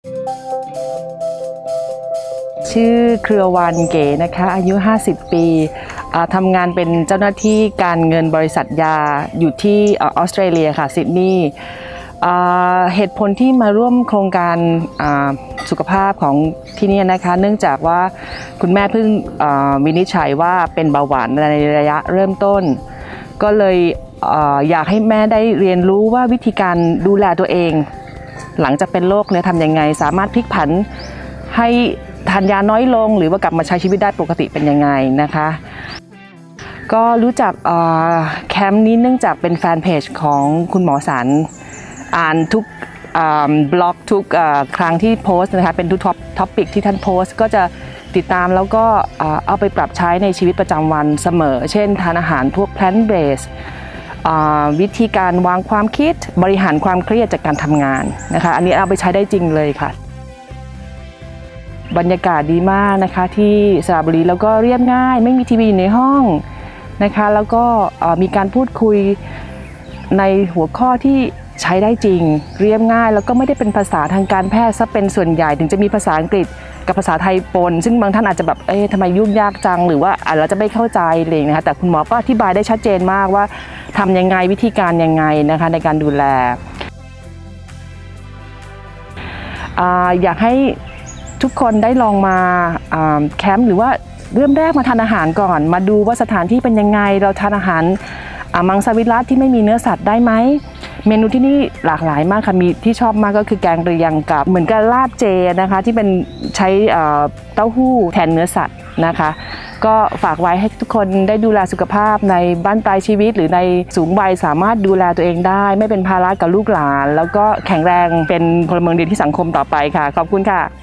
ชื่อเครือวานเก๋นะคะอายุ50 ปีทำงานเป็นเจ้าหน้าที่การเงินบริษัทยาอยู่ที่ออสเตรเลียค่ะซิดนีย์เหตุผลที่มาร่วมโครงการสุขภาพของที่นี่นะคะเนื่องจากว่าคุณแม่เพิ่งวินิจฉัยว่าเป็นเบาหวานในระยะเริ่มต้นก็เลยอยากให้แม่ได้เรียนรู้ว่าวิธีการดูแลตัวเองหลังจากเป็นโรคเนี่ยทำยังไงสามารถพลิกผันให้ทานยาน้อยลงหรือว่ากลับมาใช้ชีวิตได้ปกติเป็นยังไงนะคะก็รู้จักแคมป์นี้เนื่องจากเป็นแฟนเพจของคุณหมอสันอ่านทุกบล็อกทุกครั้งที่โพสต์นะคะเป็นทุกท็อปิกที่ท่านโพสต์ก็จะติดตามแล้วก็เอาไปปรับใช้ในชีวิตประจำวันเสมอเช่นทานอาหารพวก plant based วิธีการวางความคิดบริหารความเครียดจากการทำงานนะคะอันนี้เอาไปใช้ได้จริงเลยค่ะบรรยากาศดีมากนะคะที่สระบุรีแล้วก็เรียบง่ายไม่มีทีวีอยู่ในห้องนะคะแล้วก็มีการพูดคุยในหัวข้อที่ใช้ได้จริงเรียบง่ายแล้วก็ไม่ได้เป็นภาษาทางการแพทย์ซะเป็นส่วนใหญ่ถึงจะมีภาษาอังกฤษกับภาษาไทยปนซึ่งบางท่านอาจจะแบบทำไมยุ่งยากจังหรือว่าเราจะไม่เข้าใจเลยนะคะแต่คุณหมอก็อธิบายได้ชัดเจนมากว่าทำยังไงวิธีการยังไงนะคะในการดูแลอยากให้ทุกคนได้ลองมาแคมป์หรือว่าเริ่มแรกมาทานอาหารก่อนมาดูว่าสถานที่เป็นยังไงเราทานอาหารมังสวิรัติที่ไม่มีเนื้อสัตว์ได้ไหมเมนูที่นี่หลากหลายมากค่ะมีที่ชอบมากก็คือแกงเรียงกับเหมือนกับลาบเจนะคะที่เป็นใช้เต้าหู้แทนเนื้อสัตว์นะคะก็ฝากไว้ให้ทุกคนได้ดูแลสุขภาพในบ้านปลายชีวิตหรือในสูงวัยสามารถดูแลตัวเองได้ไม่เป็นภาระกับลูกหลานแล้วก็แข็งแรงเป็นพลเมืองดีที่สังคมต่อไปค่ะขอบคุณค่ะ